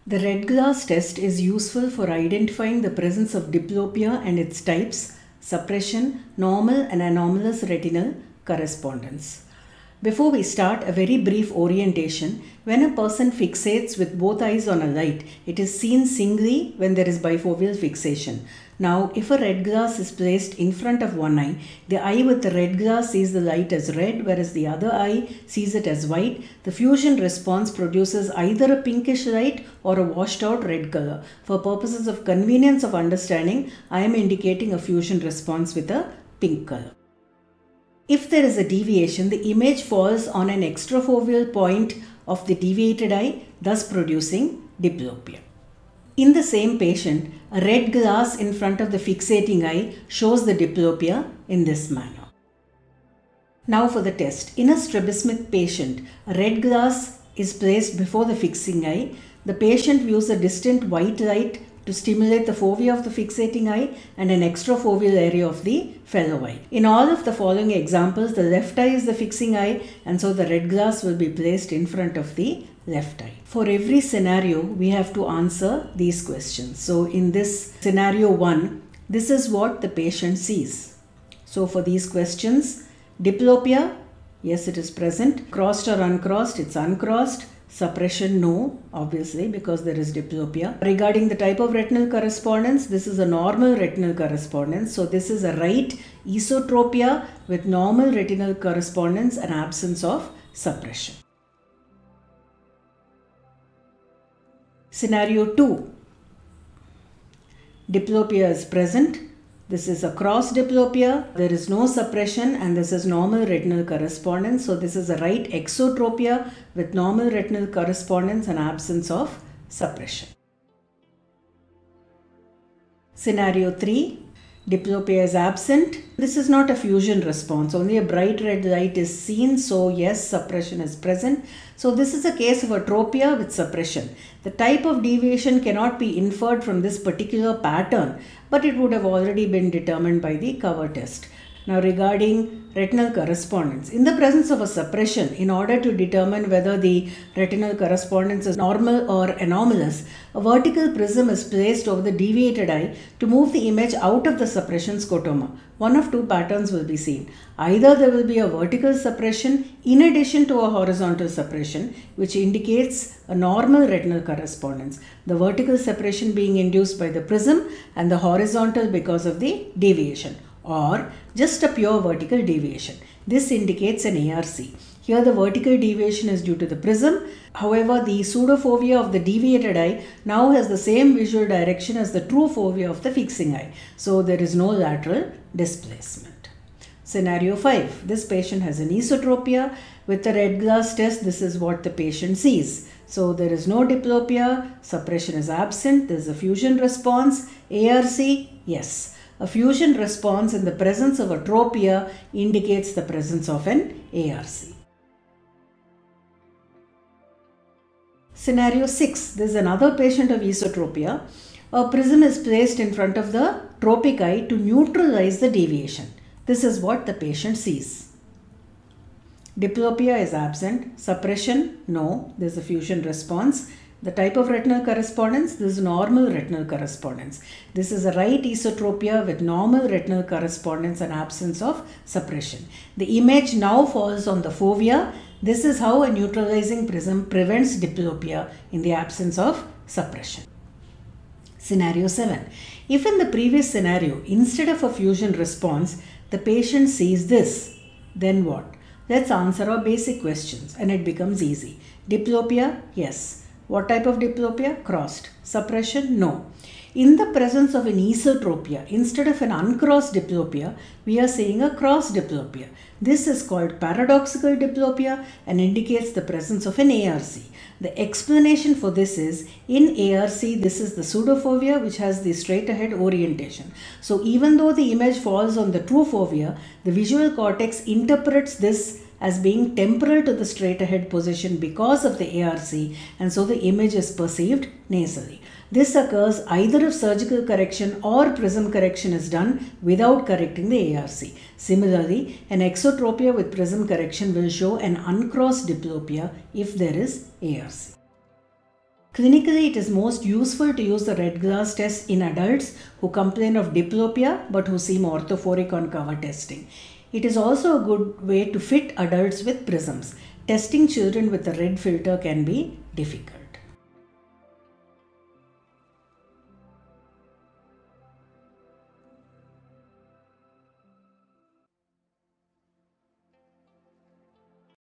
The red glass test is useful for identifying the presence of diplopia and its types, suppression, normal and anomalous retinal correspondence. Before we start, a very brief orientation. When a person fixates with both eyes on a light, it is seen singly when there is bifoveal fixation. Now, if a red glass is placed in front of one eye, the eye with the red glass sees the light as red, whereas the other eye sees it as white. The fusion response produces either a pinkish light or a washed out red color. For purposes of convenience of understanding, I am indicating a fusion response with a pink color. If there is a deviation, the image falls on an extrafoveal point of the deviated eye, thus producing diplopia. In the same patient, a red glass in front of the fixating eye shows the diplopia in this manner. Now for the test. In a strabismic patient, a red glass is placed before the fixing eye. The patient views a distant white light to stimulate the fovea of the fixating eye and an extrafoveal area of the fellow eye. In all of the following examples, the left eye is the fixing eye, and so the red glass will be placed in front of the left eye. For every scenario, we have to answer these questions. So in this scenario 1, this is what the patient sees. So for these questions, diplopia, yes, it is present. Crossed or uncrossed, it's uncrossed. Suppression, no, obviously, because there is diplopia. Regarding the type of retinal correspondence, this is a normal retinal correspondence. So this is a right esotropia with normal retinal correspondence and absence of suppression. Scenario 2. Diplopia is present. This is a cross diplopia. There is no suppression and this is normal retinal correspondence. So this is a right exotropia with normal retinal correspondence and absence of suppression. Scenario 3. Diplopia is absent. This is not a fusion response. Only a bright red light is seen. So yes, suppression is present. So this is a case of atropia with suppression. The type of deviation cannot be inferred from this particular pattern, but it would have already been determined by the cover test. Now regarding retinal correspondence, in the presence of a suppression, in order to determine whether the retinal correspondence is normal or anomalous, a vertical prism is placed over the deviated eye to move the image out of the suppression scotoma. One of two patterns will be seen. Either there will be a vertical suppression in addition to a horizontal suppression, which indicates a normal retinal correspondence. The vertical suppression being induced by the prism and the horizontal because of the deviation, or just a pure vertical deviation. This indicates an ARC. Here the vertical deviation is due to the prism. However, the pseudofovea of the deviated eye now has the same visual direction as the true fovea of the fixing eye. So there is no lateral displacement. Scenario 5. This patient has an esotropia. With the red glass test, this is what the patient sees. So there is no diplopia, suppression is absent, there is a fusion response. ARC, yes. A fusion response in the presence of atropia indicates the presence of an ARC. Scenario 6. This is another patient of esotropia. A prism is placed in front of the tropic eye to neutralize the deviation. This is what the patient sees. Diplopia is absent. Suppression, no. There is a fusion response. The type of retinal correspondence, this is normal retinal correspondence. This is a right esotropia with normal retinal correspondence and absence of suppression. The image now falls on the fovea. This is how a neutralizing prism prevents diplopia in the absence of suppression. Scenario 7. If in the previous scenario, instead of a fusion response, the patient sees this, then what? Let's answer our basic questions and it becomes easy. Diplopia, yes. What type of diplopia? Crossed. Suppression? No. In the presence of an esotropia, instead of an uncrossed diplopia, we are seeing a cross diplopia. This is called paradoxical diplopia and indicates the presence of an ARC. The explanation for this is, in ARC, this is the pseudofovea which has the straight ahead orientation. So even though the image falls on the true fovea, the visual cortex interprets this as being temporal to the straight ahead position because of the ARC, and so the image is perceived nasally. This occurs either if surgical correction or prism correction is done without correcting the ARC. Similarly, an exotropia with prism correction will show an uncrossed diplopia if there is ARC. Clinically, it is most useful to use the red glass test in adults who complain of diplopia but who seem orthophoric on cover testing. It is also a good way to fit adults with prisms. Testing children with a red filter can be difficult.